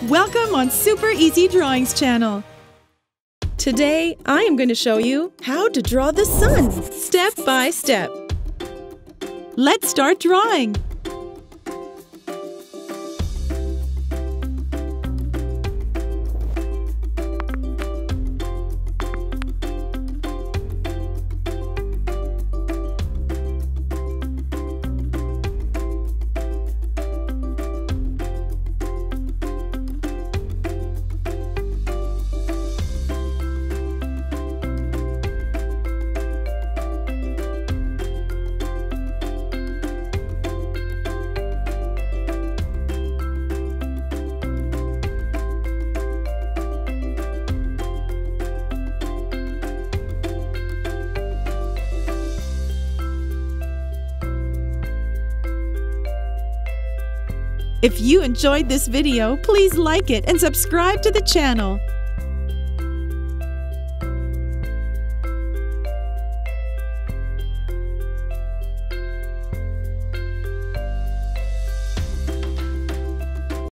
Welcome on Super Easy Drawings channel. Today, I am going to show you how to draw the sun, step by step. Let's start drawing. If you enjoyed this video, please like it and subscribe to the channel.